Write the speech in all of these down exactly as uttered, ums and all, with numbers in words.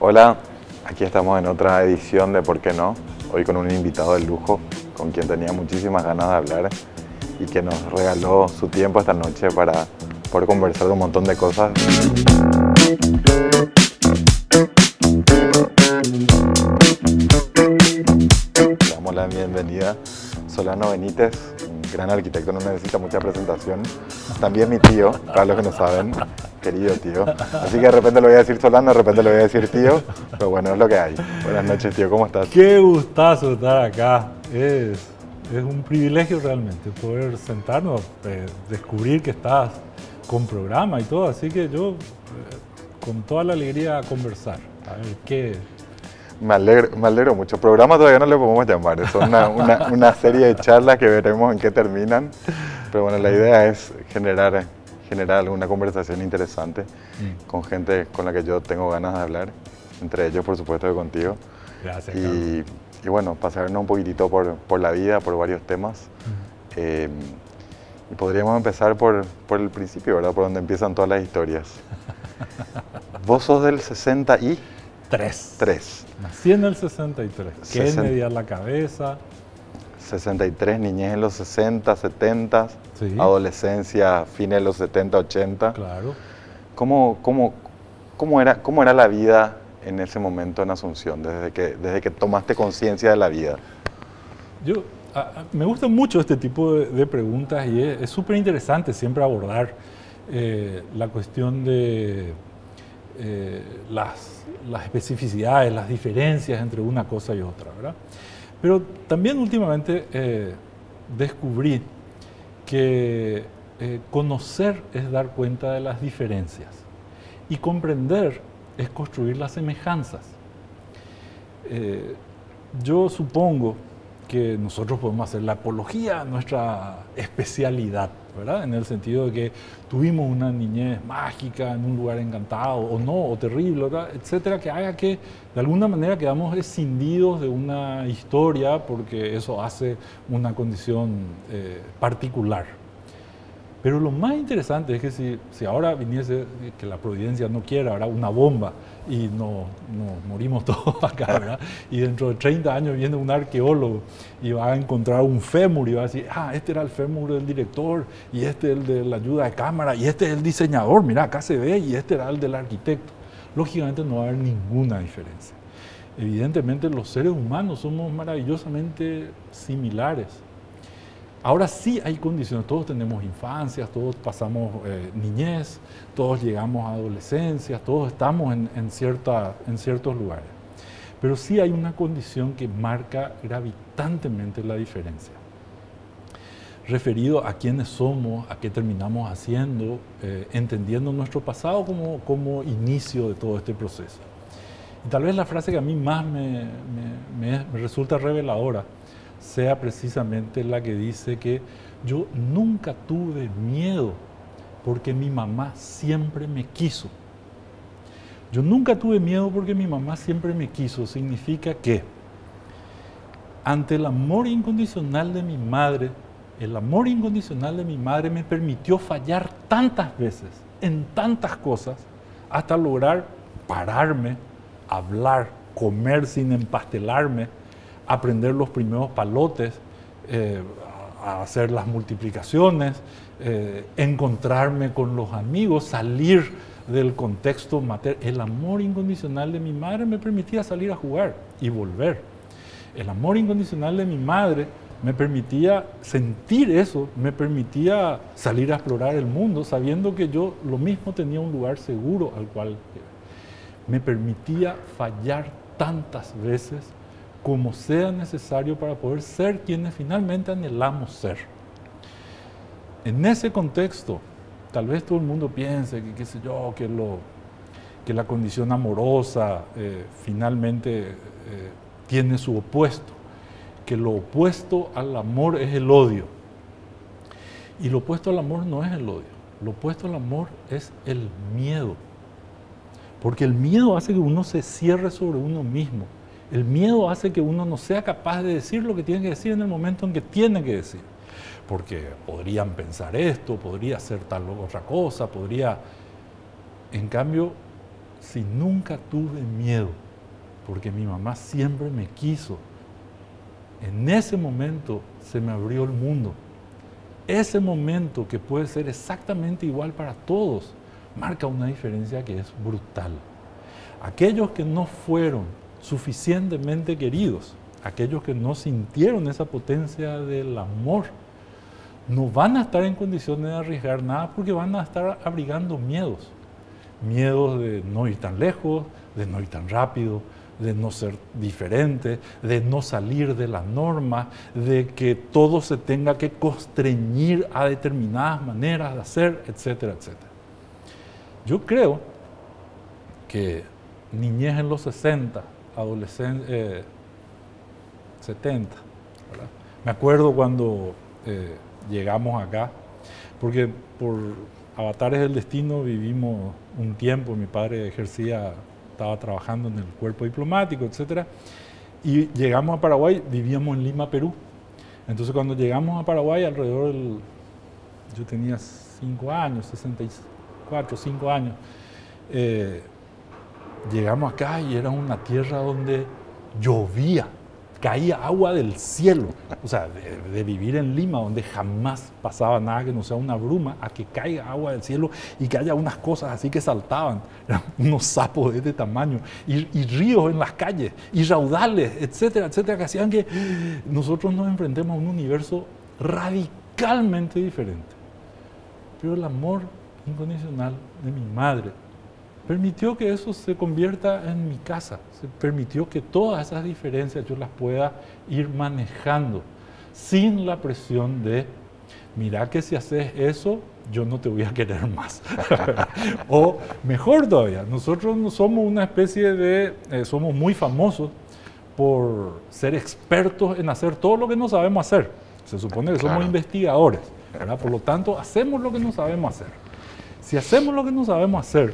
Hola, aquí estamos en otra edición de ¿Por qué no? Hoy con un invitado de lujo, con quien tenía muchísimas ganas de hablar y que nos regaló su tiempo esta noche para poder conversar de un montón de cosas. Le damos la bienvenida. Solano Benítez, un gran arquitecto, no necesita mucha presentación. También mi tío, para los que no saben, querido tío. Así que de repente le voy a decir Solano, de repente le voy a decir tío, pero bueno, es lo que hay. Buenas noches, tío, ¿cómo estás? Qué gustazo estar acá. Es, es un privilegio realmente poder sentarnos, eh, descubrir que estás con programa y todo, así que yo eh, con toda la alegría a conversar. A ver qué... Me alegro, me alegro mucho. Programa todavía no le podemos llamar, es una, una, una serie de charlas que veremos en qué terminan. Pero bueno, la idea es generar, generar alguna conversación interesante mm. con gente con la que yo tengo ganas de hablar, entre ellos por supuesto que contigo. Gracias, y, y bueno, pasarnos un poquitito por, por la vida, por varios temas. Mm. Eh, y podríamos empezar por, por el principio, ¿verdad? Por donde empiezan todas las historias. Vos sos del sesenta y... Tres. Tres. Nací en el sesenta y tres. ¿Qué es media la cabeza? sesenta y tres, niñez en los sesenta, setenta, sí. Adolescencia, fines de los setenta, ochenta. Claro. ¿Cómo, cómo, cómo, era, ¿Cómo era la vida en ese momento en Asunción, desde que, desde que tomaste conciencia de la vida? Yo, a, a, me gusta mucho este tipo de, de preguntas y es súper interesante siempre abordar eh, la cuestión de eh, las... las especificidades, las diferencias entre una cosa y otra, ¿verdad? Pero también últimamente eh, descubrí que eh, conocer es dar cuenta de las diferencias y comprender es construir las semejanzas. Eh, yo supongo que nosotros podemos hacer la apología a nuestra especialidad, ¿verdad? En el sentido de que tuvimos una niñez mágica en un lugar encantado, o no, o terrible, ¿verdad? Etcétera, que haga que de alguna manera quedamos escindidos de una historia porque eso hace una condición eh, particular. Pero lo más interesante es que si, si ahora viniese, que la providencia no quiera, ¿verdad? Una bomba y no, no morimos todos acá, ¿verdad? Y dentro de treinta años viene un arqueólogo y va a encontrar un fémur y va a decir, ah, este era el fémur del director y este es el de la ayuda de cámara y este es el diseñador, mira, acá se ve, y este era el del arquitecto. Lógicamente no va a haber ninguna diferencia. Evidentemente los seres humanos somos maravillosamente similares. Ahora sí hay condiciones, todos tenemos infancias, todos pasamos eh, niñez, todos llegamos a adolescencia, todos estamos en, en, cierta, en ciertos lugares. Pero sí hay una condición que marca gravitantemente la diferencia. Referido a quiénes somos, a qué terminamos haciendo, eh, entendiendo nuestro pasado como, como inicio de todo este proceso. Y tal vez la frase que a mí más me, me, me, me resulta reveladora sea precisamente la que dice que yo nunca tuve miedo porque mi mamá siempre me quiso. Yo nunca tuve miedo porque mi mamá siempre me quiso. Significa que ante el amor incondicional de mi madre, el amor incondicional de mi madre me permitió fallar tantas veces en tantas cosas hasta lograr pararme, hablar, comer sin empastelarme, aprender los primeros palotes, eh, a hacer las multiplicaciones, eh, encontrarme con los amigos, salir del contexto materno. El amor incondicional de mi madre me permitía salir a jugar y volver. El amor incondicional de mi madre me permitía sentir eso, me permitía salir a explorar el mundo, sabiendo que yo lo mismo tenía un lugar seguro al cual me permitía fallar tantas veces como sea necesario para poder ser quienes finalmente anhelamos ser. En ese contexto, tal vez todo el mundo piense que, qué sé yo, que, lo, que la condición amorosa eh, finalmente eh, tiene su opuesto, que lo opuesto al amor es el odio. Y lo opuesto al amor no es el odio, lo opuesto al amor es el miedo. Porque el miedo hace que uno se cierre sobre uno mismo. El miedo hace que uno no sea capaz de decir lo que tiene que decir en el momento en que tiene que decir. Porque podrían pensar esto, podría ser tal o otra cosa, podría... En cambio, si nunca tuve miedo, porque mi mamá siempre me quiso, en ese momento se me abrió el mundo. Ese momento, que puede ser exactamente igual para todos, marca una diferencia que es brutal. Aquellos que no fueron suficientemente queridos, aquellos que no sintieron esa potencia del amor, no van a estar en condiciones de arriesgar nada porque van a estar abrigando miedos. Miedos de no ir tan lejos, de no ir tan rápido, de no ser diferente, de no salir de la norma, de que todo se tenga que constreñir a determinadas maneras de hacer, etcétera, etcétera. Yo creo que niñez en los sesenta, adolescencia, eh, setenta, ¿verdad? Me acuerdo cuando eh, llegamos acá, porque por avatares del destino vivimos un tiempo, mi padre ejercía, estaba trabajando en el cuerpo diplomático, etcétera, y llegamos a Paraguay, vivíamos en Lima, Perú. Entonces cuando llegamos a Paraguay, alrededor del, yo tenía cinco años, sesenta y cuatro, cinco años, eh, llegamos acá y era una tierra donde llovía, caía agua del cielo. O sea, de, de vivir en Lima, donde jamás pasaba nada que no sea una bruma, a que caiga agua del cielo y que haya unas cosas así que saltaban, unos sapos de este tamaño, y, y ríos en las calles, y raudales, etcétera, etcétera, que hacían que nosotros nos enfrentemos a un universo radicalmente diferente. Pero el amor incondicional de mi madre permitió que eso se convierta en mi casa, se permitió que todas esas diferencias yo las pueda ir manejando sin la presión de, mira que si haces eso, yo no te voy a querer más. O mejor todavía, nosotros no somos una especie de, eh, somos muy famosos por ser expertos en hacer todo lo que no sabemos hacer. Se supone que somos claro. investigadores, ¿verdad? Por lo tanto, hacemos lo que no sabemos hacer. Si hacemos lo que no sabemos hacer,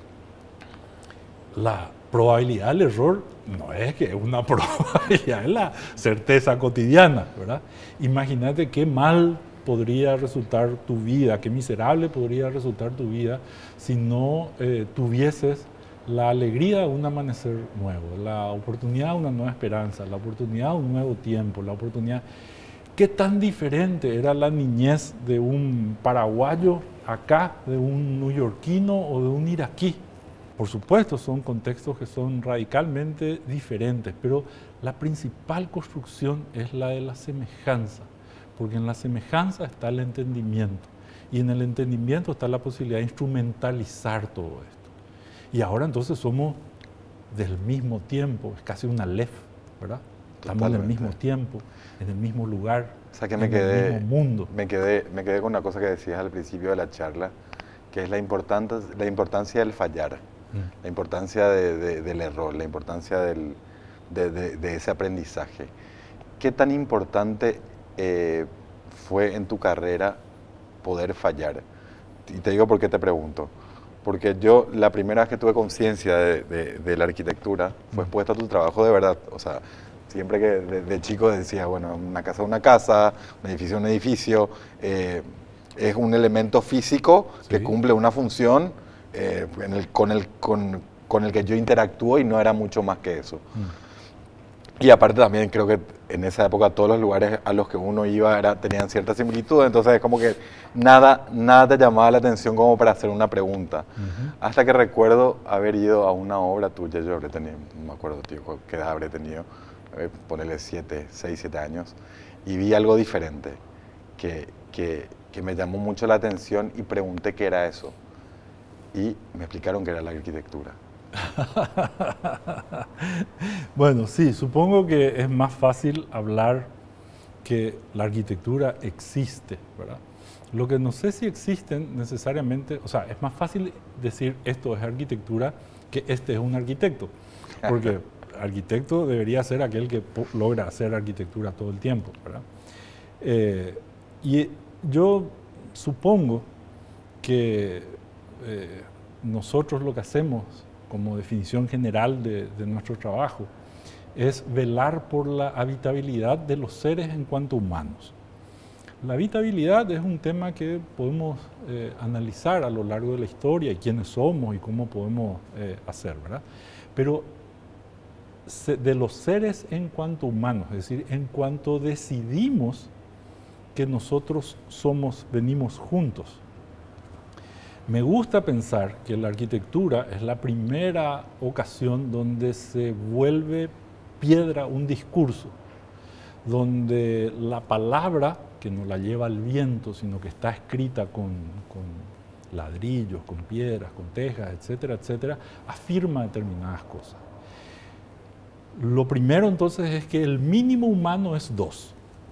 la probabilidad del error no es que es una probabilidad, es la certeza cotidiana, ¿verdad? Imagínate qué mal podría resultar tu vida, qué miserable podría resultar tu vida si no eh, tuvieses la alegría de un amanecer nuevo, la oportunidad de una nueva esperanza, la oportunidad de un nuevo tiempo, la oportunidad... ¿Qué tan diferente era la niñez de un paraguayo acá, de un neoyorquino o de un iraquí? Por supuesto, son contextos que son radicalmente diferentes, pero la principal construcción es la de la semejanza, porque en la semejanza está el entendimiento, y en el entendimiento está la posibilidad de instrumentalizar todo esto. Y ahora entonces somos del mismo tiempo, es casi una Aleph, ¿verdad? Estamos Totalmente. en el mismo tiempo, en el mismo lugar, o sea que en me quedé, el mismo mundo. Me quedé, me quedé con una cosa que decías al principio de la charla, que es la importancia, la importancia del fallar. La importancia de, de, del error, la importancia del, de, de, de ese aprendizaje. ¿Qué tan importante eh, fue en tu carrera poder fallar? Y te digo por qué te pregunto. Porque yo la primera vez que tuve conciencia de, de, de la arquitectura fue expuesto a tu trabajo de verdad. O sea, siempre que de, de chico decía, bueno, una casa es una casa, un edificio es un edificio, eh, es un elemento físico sí. que cumple una función Eh, en el, con, el, con, con el que yo interactúo y no era mucho más que eso. Mm. Y aparte también creo que en esa época todos los lugares a los que uno iba era, tenían cierta similitud, entonces es como que nada, nada te llamaba la atención como para hacer una pregunta. Uh-huh. Hasta que recuerdo haber ido a una obra tuya, yo habré tenido, no me acuerdo tío, qué edad habré tenido, eh, ponerle siete, seis, siete años, y vi algo diferente que, que, que me llamó mucho la atención y pregunté qué era eso. Y me explicaron que era la arquitectura. Bueno, sí, supongo que es más fácil hablar que la arquitectura existe, ¿verdad? Lo que no sé si existen necesariamente, o sea, es más fácil decir esto es arquitectura que este es un arquitecto, porque arquitecto debería ser aquel que logra hacer arquitectura todo el tiempo, ¿verdad? Eh, y yo supongo que Eh, nosotros lo que hacemos como definición general de, de nuestro trabajo es velar por la habitabilidad de los seres en cuanto humanos. La habitabilidad es un tema que podemos eh, analizar a lo largo de la historia y quiénes somos y cómo podemos eh, hacer, ¿verdad? Pero se, de los seres en cuanto humanos, es decir, en cuanto decidimos que nosotros somos, venimos juntos. Me gusta pensar que la arquitectura es la primera ocasión donde se vuelve piedra un discurso, donde la palabra, que no la lleva el viento, sino que está escrita con, con ladrillos, con piedras, con tejas, etcétera, etcétera, afirma determinadas cosas. Lo primero entonces es que el mínimo humano es dos.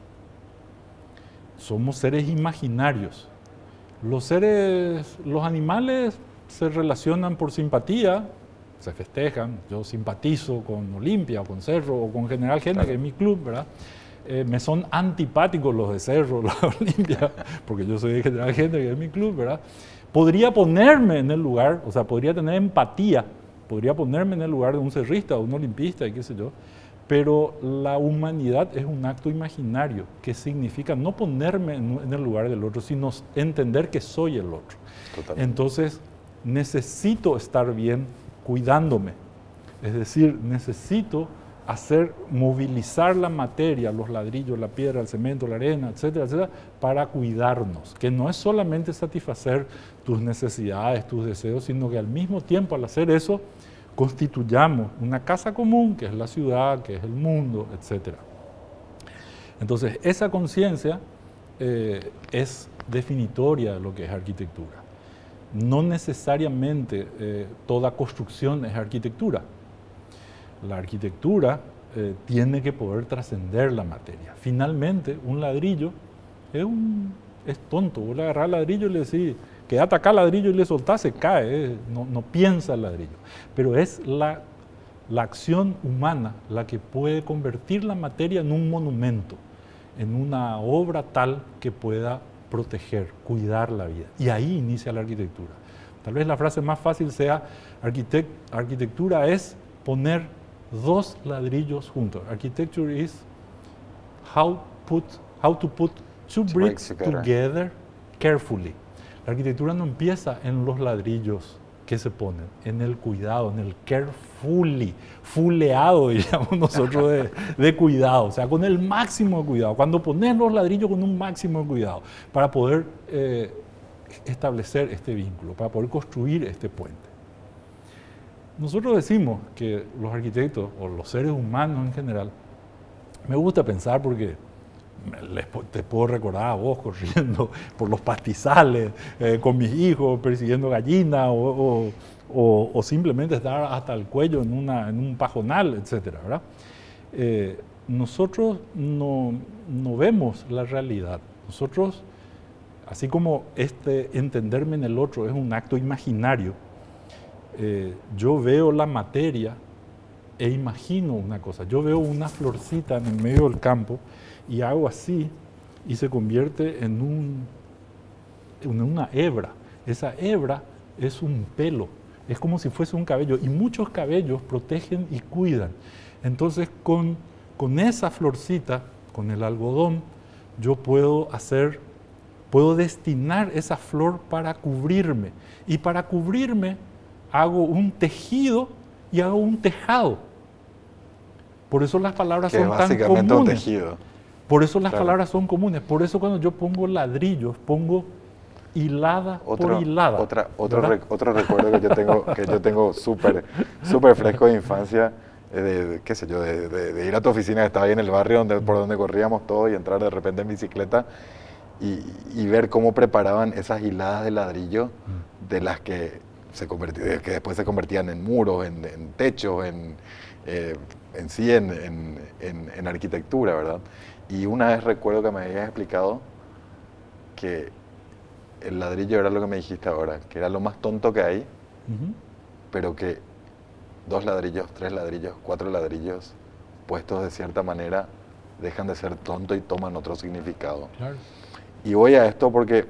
Somos seres imaginarios. Los seres, los animales se relacionan por simpatía, se festejan. Yo simpatizo con Olimpia, o con Cerro, o con General Gene, claro, que es mi club, ¿verdad? Eh, me son antipáticos los de Cerro, los de Olimpia, porque yo soy de General Gene, que es mi club, ¿verdad? Podría ponerme en el lugar, o sea, podría tener empatía, podría ponerme en el lugar de un cerrista o un olimpista, y qué sé yo, pero la humanidad es un acto imaginario, que significa no ponerme en el lugar del otro, sino entender que soy el otro. Totalmente. Entonces, necesito estar bien cuidándome, es decir, necesito hacer, movilizar la materia, los ladrillos, la piedra, el cemento, la arena, etcétera, etcétera, para cuidarnos, que no es solamente satisfacer tus necesidades, tus deseos, sino que al mismo tiempo, al hacer eso, constituyamos una casa común, que es la ciudad, que es el mundo, etcétera. Entonces, esa conciencia eh, es definitoria de lo que es arquitectura. No necesariamente eh, toda construcción es arquitectura. La arquitectura eh, tiene que poder trascender la materia. Finalmente, un ladrillo es, un, es tonto. Vos le agarrás el ladrillo y le decís, quédate acá ladrillo y le soltás, se cae, eh, no, no piensa el ladrillo. Pero es la, la acción humana la que puede convertir la materia en un monumento, en una obra tal que pueda proteger, cuidar la vida. Y ahí inicia la arquitectura. Tal vez la frase más fácil sea, arquitect, arquitectura es poner dos ladrillos juntos. Architecture is how, put, how to put two bricks together. together carefully. La arquitectura no empieza en los ladrillos que se ponen, en el cuidado, en el carefully, fuleado, diríamos nosotros, de, de cuidado, o sea, con el máximo de cuidado. Cuando pones los ladrillos con un máximo de cuidado, para poder eh, establecer este vínculo, para poder construir este puente. Nosotros decimos que los arquitectos, o los seres humanos en general, me gusta pensar porque les, te puedo recordar a vos corriendo por los pastizales, eh, con mis hijos, persiguiendo gallinas, o, o, o, o simplemente estar hasta el cuello en, una, en un pajonal, etcétera, ¿verdad? Eh, nosotros no, no vemos la realidad. Nosotros, así como este entenderme en el otro es un acto imaginario, Eh, yo veo la materia e imagino una cosa. Yo veo una florcita en el medio del campo y hago así y se convierte en, un, en una hebra. Esa hebra es un pelo, es como si fuese un cabello, y muchos cabellos protegen y cuidan. Entonces con, con esa florcita, con el algodón, yo puedo hacer, puedo destinar esa flor para cubrirme, y para cubrirme hago un tejido y hago un tejado. Por eso las palabras que son tan comunes. Básicamente un tejido. Por eso las Claro. palabras son comunes. Por eso cuando yo pongo ladrillos, pongo hilada Otro, por hilada. Otra, otro, rec, otro recuerdo que yo tengo, que yo tengo súper súper fresco de infancia, eh, de, de, qué sé yo, de, de, de ir a tu oficina que estaba ahí en el barrio donde, por donde corríamos todos, y entrar de repente en bicicleta y, y ver cómo preparaban esas hiladas de ladrillo, mm. de las que se convertían, que después se convertían en muros, en, en techos, en, eh, en sí en, en, en, en arquitectura, ¿verdad? Y una vez recuerdo que me habías explicado que el ladrillo era lo que me dijiste ahora, que era lo más tonto que hay, uh-huh. pero que dos ladrillos, tres ladrillos, cuatro ladrillos puestos de cierta manera dejan de ser tonto y toman otro significado. Claro. Y voy a esto porque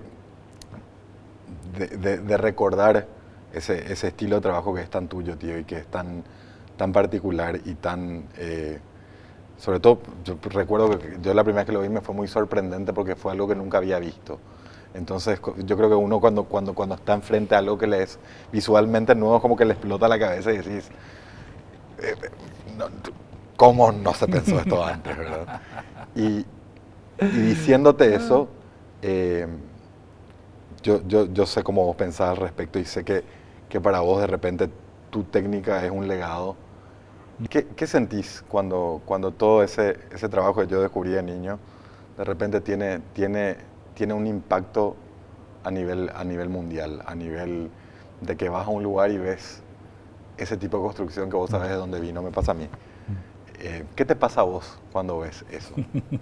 de, de, de recordar ese, ese estilo de trabajo que es tan tuyo, tío, y que es tan, tan particular y tan eh, sobre todo, yo recuerdo que yo la primera vez que lo vi me fue muy sorprendente porque fue algo que nunca había visto. Entonces yo creo que uno cuando, cuando, cuando está enfrente a algo que le es visualmente nuevo, como que le explota la cabeza y decís, eh, no, ¿cómo no se pensó esto antes, verdad? Y, y diciéndote eso, eh, yo, yo, yo sé cómo vos pensás al respecto y sé que, que para vos de repente tu técnica es un legado. ¿Qué, qué sentís cuando, cuando todo ese, ese trabajo que yo descubrí de niño de repente tiene, tiene, tiene un impacto a nivel, a nivel mundial, a nivel de que vas a un lugar y ves ese tipo de construcción que vos sabés de dónde vino? Me pasa a mí. Eh, ¿Qué te pasa a vos cuando ves eso?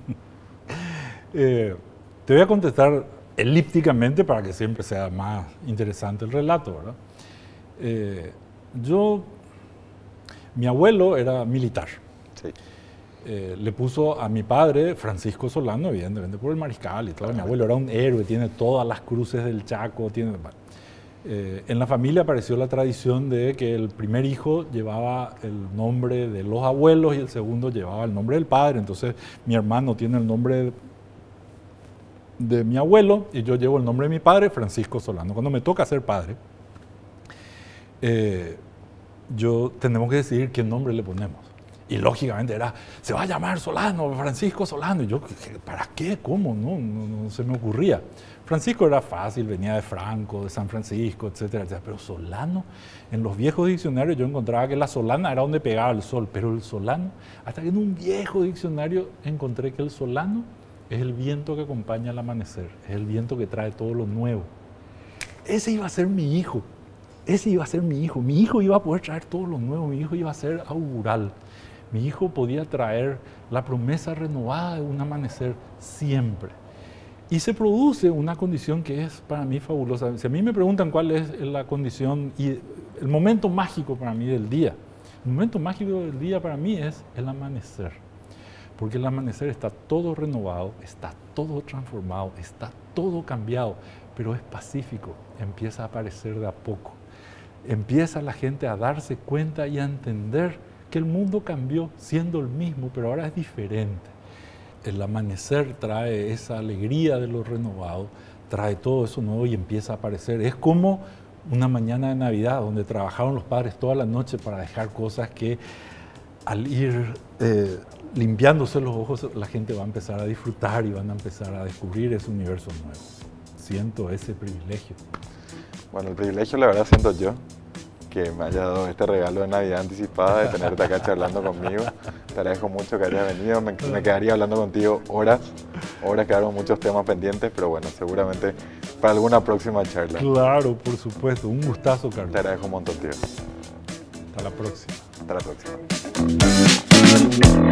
eh, te voy a contestar elípticamente para que siempre sea más interesante el relato, ¿verdad? Eh, yo, mi abuelo era militar. Sí. Eh, le puso a mi padre Francisco Solano, evidentemente por el mariscal y todo. Claro. Mi abuelo era un héroe, tiene todas las cruces del Chaco, tiene... Eh, en la familia apareció la tradición de que el primer hijo llevaba el nombre de los abuelos y el segundo llevaba el nombre del padre. Entonces mi hermano tiene el nombre de mi abuelo y yo llevo el nombre de mi padre, Francisco Solano. Cuando me toca ser padre, eh, yo tenemos que decidir qué nombre le ponemos. Y lógicamente era, se va a llamar Solano, Francisco Solano. Y yo, ¿para qué? ¿Cómo? No, no, no se me ocurría. Francisco era fácil, venía de Franco, de San Francisco, etcétera, etcétera. Pero Solano, en los viejos diccionarios yo encontraba que la solana era donde pegaba el sol, pero el solano, hasta que en un viejo diccionario encontré que el solano es el viento que acompaña al amanecer, es el viento que trae todo lo nuevo. Ese iba a ser mi hijo, ese iba a ser mi hijo. Mi hijo iba a poder traer todo lo nuevo, mi hijo iba a ser augural. Mi hijo podía traer la promesa renovada de un amanecer siempre. Y se produce una condición que es para mí fabulosa. Si a mí me preguntan cuál es la condición y el momento mágico para mí del día, el momento mágico del día para mí es el amanecer. Porque el amanecer está todo renovado, está todo transformado, está todo cambiado, pero es pacífico, empieza a aparecer de a poco. Empieza la gente a darse cuenta y a entender que el mundo cambió siendo el mismo, pero ahora es diferente. El amanecer trae esa alegría de lo renovado, trae todo eso nuevo y empieza a aparecer. Es como una mañana de Navidad donde trabajaron los padres toda la noche para dejar cosas que al ir eh, limpiándose los ojos la gente va a empezar a disfrutar y van a empezar a descubrir ese universo nuevo. Siento ese privilegio. Bueno, el privilegio la verdad siento yo, que me haya dado este regalo de Navidad anticipada, de tenerte acá charlando conmigo. Te agradezco mucho que hayas venido, me, me quedaría hablando contigo horas, horas, quedaron muchos temas pendientes, pero bueno, seguramente para alguna próxima charla. Claro, por supuesto, un gustazo, Carlos. Te agradezco un montón, tío. Hasta la próxima. Hasta la próxima.